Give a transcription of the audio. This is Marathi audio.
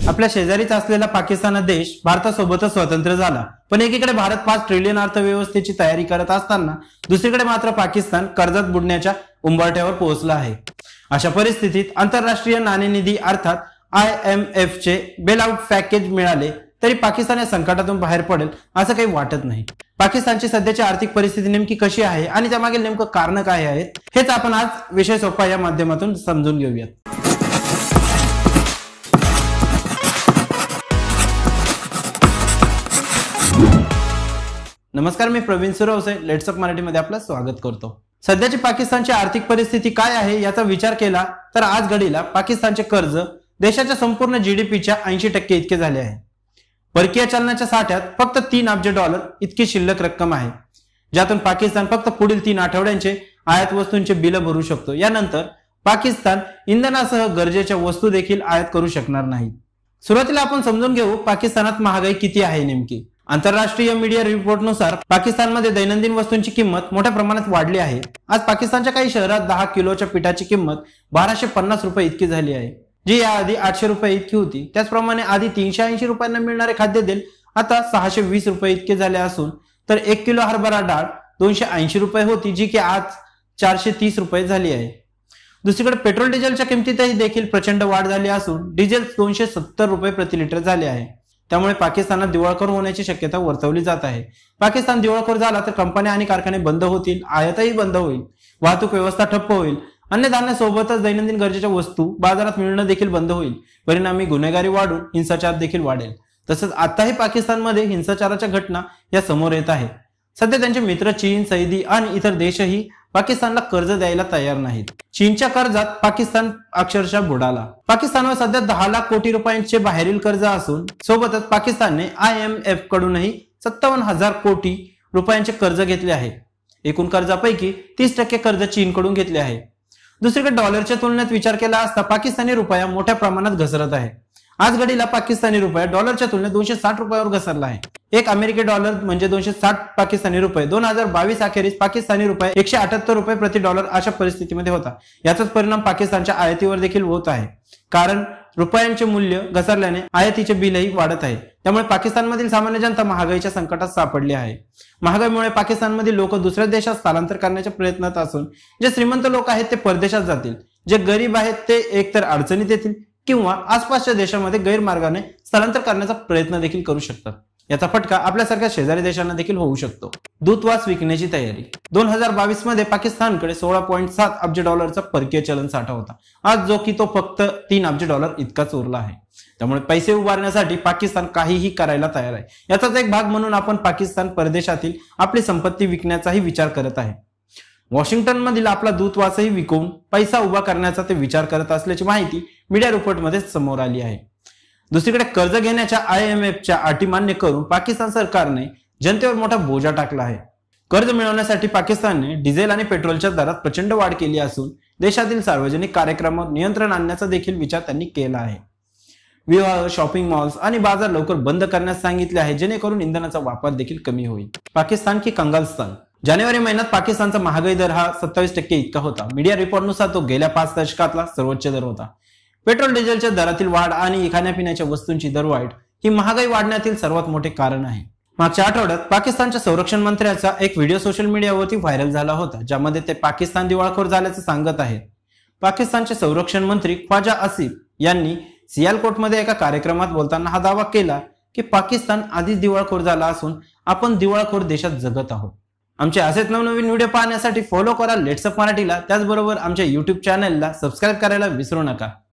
आपल्या शेजारीच असलेला पाकिस्तान देश भारतासोबतच स्वतंत्र झाला, पण एकीकडे भारत 5 ट्रिलियन अर्थव्यवस्थेची तयारी करत असताना दुसरीकडे मात्र पाकिस्तान कर्जात बुडण्याच्या उंबरठ्यावर पोहोचला आहे। अशा परिस्थितीत आंतरराष्ट्रीय नाणेनिधी अर्थात IMF चे बेलआउट पॅकेज मिळाले तरी पाकिस्तान या संकटातून बाहेर पडेल असं काही वाटत नाही। पाकिस्तानची सध्याची आर्थिक परिस्थिती नेमकी कशी आहे आणि त्यामागे नेमकं कारण काय आहे हेच आपण आज विषय सोपा या माध्यमातून समजून घेऊयात। नमस्कार, मी प्रवीण सुरवसे लेट्स अप मराठीमध्ये आपलं स्वागत करतो। सध्याची पाकिस्तानची आर्थिक परिस्थिती काय आहे याचा विचार केला तर आज घडीला पाकिस्तानचे कर्ज देशाच्या संपूर्ण GDPच्या 80% इतके झाले आहे। परकीय चलनाच्या साठ्यात फक्त $3 अब्ज इतकी शिल्लक रक्कम आहे, ज्यातून पाकिस्तान फक्त पुढील 3 आठवड्यांचे आयात वस्तूंचे बिल भरू शकतो। यानंतर पाकिस्तान इंधनासह गरजेच्या वस्तू देखील आयात करू शकणार नाही। सुरुवातीला आपण समजून घेऊ पाकिस्तानात महागाई किती आहे नेमकी। आंतरराष्ट्रीय मीडिया रिपोर्टनुसार पाकिस्तानमध्ये दैनंदिन वस्तूंची किंमत मोठ्या प्रमाणात वाढली आहे। आज पाकिस्तानच्या काही शहरात 10 किलोच्या पिठाची किंमत 1250 रुपये इतकी झाली आहे, जी याआधी 800 रुपये इतकी होती। त्याचप्रमाणे आधी 380 रुपयांना मिळणारे खाद्यतेल आता 620 रुपये इतके झाले असून तर 1 किलो हरभरा डाळ 280 रुपये होती, जी की आज 430 रुपये झाली आहे। दुसरीकडे पेट्रोल डिझेलच्या किमतीतही देखील प्रचंड वाढ झाली असून डिझेल 270 रुपये प्रति लिटर झाले आहे। त्यामुळे पाकिस्तानात दिवाळखोर होण्याची शक्यता वर्तवली जात आहे। पाकिस्तान दिवाळखोर झाला तर कंपन्या आणि कारखाने बंद होतील, आयातही बंद होईल, वाहतूक व्यवस्था ठप्प होईल, अन्नधान्यासोबतच दैनंदिन गरजेच्या वस्तू बाजारात मिळणं देखील बंद होईल। परिणामी गुन्हेगारी वाढून हिंसाचार देखील वाढेल। तसंच आताही पाकिस्तानमध्ये हिंसाचाराच्या घटना या समोर येत आहेत। सध्या त्यांचे मित्र चीन, सौदी आणि इतर देशही पाकिस्तानला कर्ज द्यायला तयार नाहीत। चीनच्या कर्जात पाकिस्तान अक्षरशः बुडाला। पाकिस्तानवर सध्या 10 लाख कोटी रुपयांचे बाहेरील कर्ज असून सोबतच पाकिस्तानने IMF कडूनही 57,000 कोटी रुपयांचे कर्ज घेतले आहे। एकूण कर्जापैकी 30% कर्ज चीनकडून घेतले आहे। दुसरीकडे डॉलरच्या तुलनेत विचार केला असता पाकिस्तानी रुपया मोठ्या प्रमाणात घसरत आहे। आज घडीला पाकिस्तानी रुपया डॉलरच्या तुलनेत 260 रुपयावर घसरला आहे। एक अमेरिकी डॉलर म्हणजे 260 पाकिस्तानी रुपये। 2022 अखेरीस पाकिस्तानी रुपये 178 रुपये प्रति डॉलर अशा परिस्थितीमध्ये होता। याचाच परिणाम पाकिस्तानच्या आयातीवर देखील होत आहे, कारण रुपयांचे मूल्य घसरल्याने आयातीचे बिलही वाढत आहे। त्यामुळे पाकिस्तानमधील सामान्य जनता महागाईच्या संकटात सापडली आहे। महागाईमुळे पाकिस्तानमधील लोक दुसऱ्या देशात स्थलांतर करण्याच्या प्रयत्नात असून जे श्रीमंत लोक आहेत ते परदेशात जातील, जे गरीब आहेत ते एकतर अडचणीत येतील किंवा आसपासच्या देशांमध्ये गैरमार्गाने स्थलांतर करण्याचा प्रयत्न देखील करू शकतात। याचा फटका आपल्यासारख्या शेजारी देशांना देखील होऊ शकतो। दूतावास विकण्याची तयारी। 2022 मध्ये पाकिस्तानकडे 16.7 अब्ज परकीय चलन साठा होता, आज जो की तो फक्त $3 अब्ज इतकाच उरला आहे। त्यामुळे पैसे उभारण्यासाठी पाकिस्तान काहीही करायला तयार आहे। याचाच एक भाग म्हणून आपण पाकिस्तान परदेशातील आपली संपत्ती विकण्याचाही विचार करत आहे। वॉशिंग्टन मधील आपला दूतावासही विकून पैसा उभा करण्याचा ते विचार करत असल्याची माहिती मीडिया रिपोर्टमध्ये समोर आली आहे। दुसरीकडे कर्ज घेण्याच्या IMFच्या अटी मान्य करून पाकिस्तान सरकारने जनतेवर मोठा बोजा टाकला आहे। कर्ज मिळवण्यासाठी पाकिस्तानने डिझेल आणि पेट्रोलच्या दरात प्रचंड वाढ केली असून देशातील सार्वजनिक कार्यक्रमावर नियंत्रण आणण्याचा देखील विचार त्यांनी केला आहे। विवाह, शॉपिंग मॉल्स आणि बाजार लवकर बंद करण्यास सांगितले आहे, जेणेकरून इंधनाचा वापर देखील कमी होईल। पाकिस्तान की कंगालस्थान। जानेवारी महिन्यात पाकिस्तानचा महागाई दर हा 27% इतका होता। मीडिया रिपोर्टनुसार तो गेल्या 5 दशकातला सर्वोच्च दर होता। पेट्रोल डिझेलच्या दरातील वाढ आणि खाण्यापिण्याच्या वस्तूंची दरवाढ ही महागाई वाढण्यातील सर्वात मोठे कारण आहे। मागच्या आठवड्यात पाकिस्तानच्या संरक्षण मंत्र्याचा एक व्हिडिओ सोशल मीडियावरती व्हायरल झाला होता, ज्यामध्ये ते पाकिस्तान दिवाळखोर झाल्याचं सांगत आहेत। पाकिस्तानचे संरक्षण मंत्री ख्वाजा आसिफ यांनी सियालकोटमध्ये एका कार्यक्रमात बोलताना हा दावा केला की पाकिस्तान आधीच दिवाळखोर झाला असून आपण दिवाळखोर देशात जगत आहोत। आमचे असेच नवनवीन व्हिडिओ पाहण्यासाठी फॉलो करा लेट्स अप मराठीला। त्याचबरोबर आमच्या YouTube चॅनलला सबस्क्राईब करायला विसरू नका।